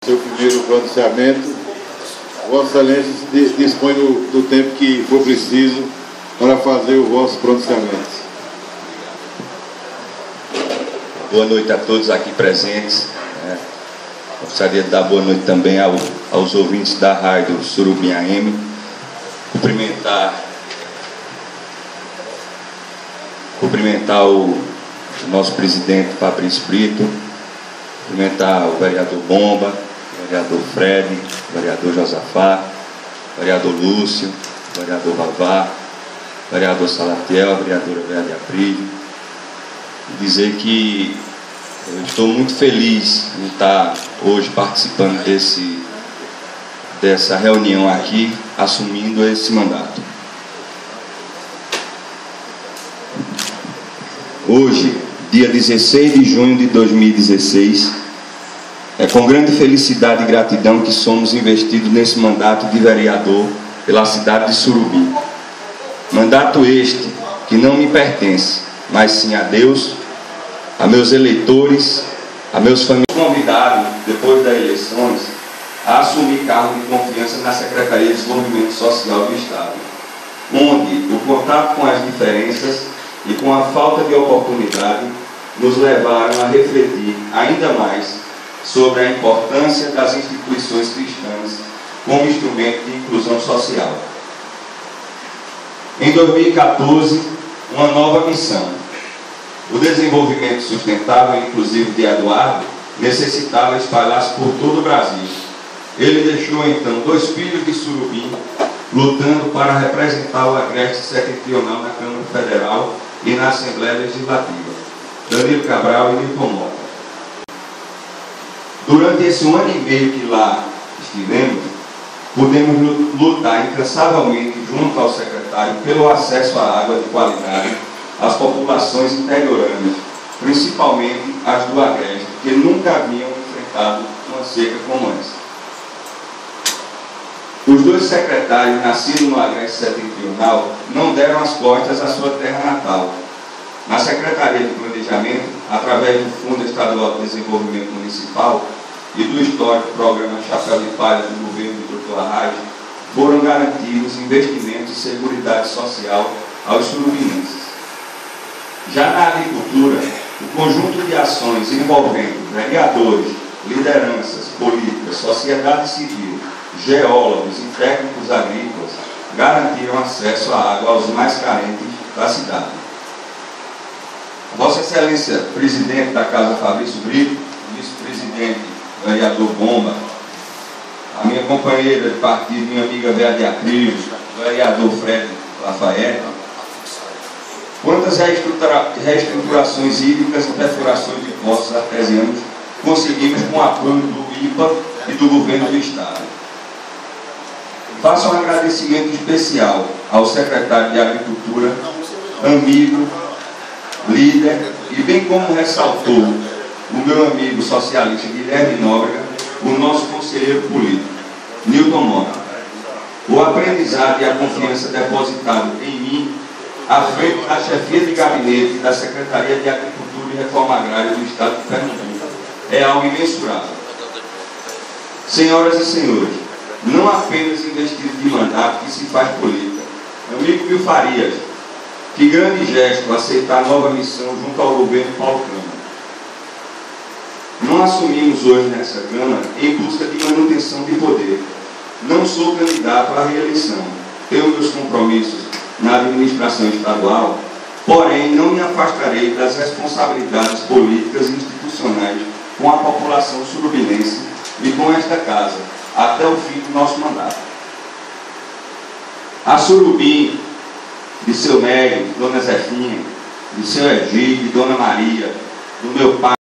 Seu primeiro pronunciamento, Vossa Excelência dispõe do tempo que for preciso para fazer o vosso pronunciamento. Boa noite a todos aqui presentes. Gostaria de dar boa noite também aos ouvintes da rádio Surubim AM. Cumprimentar o nosso presidente Fabrício Brito, cumprimentar o vereador Bomba, o vereador Fred, o vereador Josafá, o vereador Lúcio, o vereador Vavá, o vereador Salatiel, a vereadora Vélia Aprílio, e dizer que eu estou muito feliz em estar hoje participando dessa reunião aqui, assumindo esse mandato. Hoje, dia 16 de junho de 2016, é com grande felicidade e gratidão que somos investidos nesse mandato de vereador pela cidade de Surubim. Mandato este que não me pertence, mas sim a Deus, a meus eleitores, a meus familiares. Convidado, depois das eleições, a assumir cargo de confiança na Secretaria de Desenvolvimento Social do Estado, onde o contato com as diferenças e com a falta de oportunidade nos levaram a refletir ainda mais sobre a importância das instituições cristãs como instrumento de inclusão social. Em 2014, uma nova missão. O desenvolvimento sustentável e inclusivo de Eduardo necessitava espalhar-se por todo o Brasil. Ele deixou então 2 filhos de Surubim lutando para representar o agreste setentrional na Câmara Federal e na Assembleia Legislativa, Danilo Cabral e Nilton Mota. Durante esse 1 ano e meio que lá estivemos, pudemos lutar incansavelmente junto ao secretário pelo acesso à água de qualidade às populações interioranas, principalmente as do agreste, que nunca haviam enfrentado uma seca como essa. Os 2 secretários, nascidos no agreste setentrional, não deram as costas à sua terra natal. Na Secretaria de Planejamento, através do Fundo Estadual de Desenvolvimento Municipal e do histórico programa Chapéu de Palha do governo do Dr. Arraes, foram garantidos investimentos e seguridade social aos surubinenses. Já na agricultura, o conjunto de ações envolvendo vereadores, lideranças políticas, sociedade civil, geólogos e técnicos agrícolas garantiram acesso à água aos mais carentes da cidade. Vossa Excelência, presidente da Casa Fabrício Brito, vice-presidente vereador Bomba, a minha companheira de partido, minha amiga Vélia Aprílio, vereador Fred Lafayette, quantas reestruturações hídricas e perfurações de poços artesianos conseguimos com o apoio do IPA e do governo do Estado. Faço um agradecimento especial ao secretário de Agricultura, amigo, líder, e bem como ressaltou o meu amigo socialista Guilherme Nóbrega, o nosso conselheiro político, Nilton Mota. O aprendizado e a confiança depositado em mim à frente da chefia de gabinete da Secretaria de Agricultura e Reforma Agrária do Estado de Pernambuco é algo imensurável. Senhoras e senhores, não apenas investido de mandato que se faz política. Amigo Mil Farias, que grande gesto aceitar a nova missão junto ao governo Paulo Câmara. Não assumimos hoje nessa Câmara em busca de manutenção de poder. Não sou candidato à reeleição. Tenho meus compromissos na administração estadual, porém não me afastarei das responsabilidades políticas e institucionais com a população surubinense e com esta casa, até o fim do nosso mandato. A Surubim, de seu Nélio, Dona Zefinha, de seu Egídio, Dona Maria, do meu pai,